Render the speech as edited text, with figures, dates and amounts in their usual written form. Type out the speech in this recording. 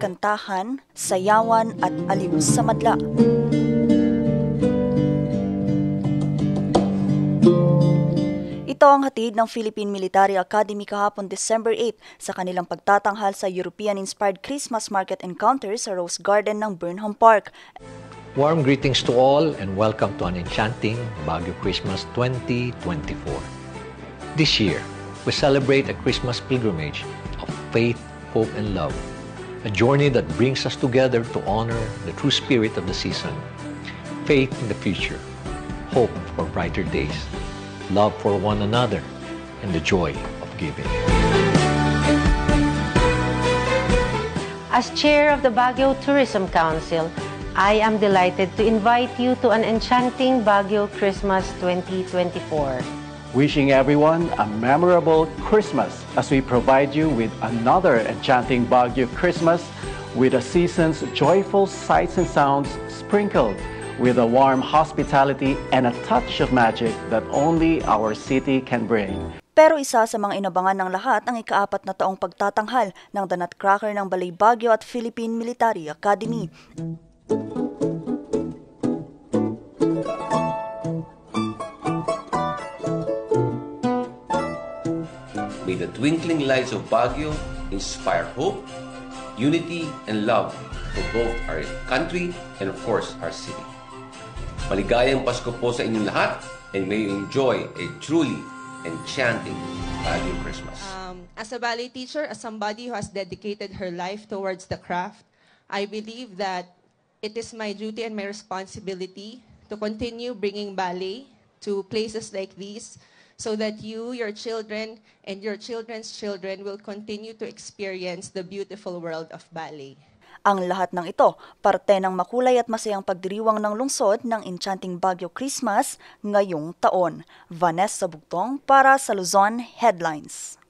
kantahan, sayawan at aliw sa madla. Ito ang hatid ng Philippine Military Academy kahapon December 8 sa kanilang pagtatanghal sa European-inspired Christmas Market Encounter sa Rose Garden ng Burnham Park. Warm greetings to all and welcome to an enchanting Baguio Christmas 2024. This year, we celebrate a Christmas pilgrimage of faith, hope, and love. A journey that brings us together to honor the true spirit of the season. Faith in the future, hope for brighter days, love for one another, and the joy of giving. As chair of the Baguio Tourism Council, I am delighted to invite you to an enchanting Baguio Christmas 2024. Wishing everyone a memorable Christmas as we provide you with another enchanting Baguio Christmas with a season's joyful sights and sounds sprinkled with a warm hospitality and a touch of magic that only our city can bring. Pero isa sa mga inabangan ng lahat ang ika-4 na taong pagtatanghal ng The Nutcracker ng Balay Baguio at Philippine Military Academy. May the twinkling lights of Baguio inspire hope, unity, and love for both our country and of course our city. Maligayang Pasko po sa inyong lahat and may you enjoy a truly enchanting Baguio Christmas. As a ballet teacher, as somebody who has dedicated her life towards the craft, I believe that it is my duty and my responsibility to continue bringing ballet to places like these so that you, your children, and your children's children will continue to experience the beautiful world of ballet. Ang lahat ng ito, parte ng makulay at masayang pagdiriwang ng lungsod ng Enchanting Baguio Christmas ngayong taon. Vanessa Bugtong para sa Luzon Headlines.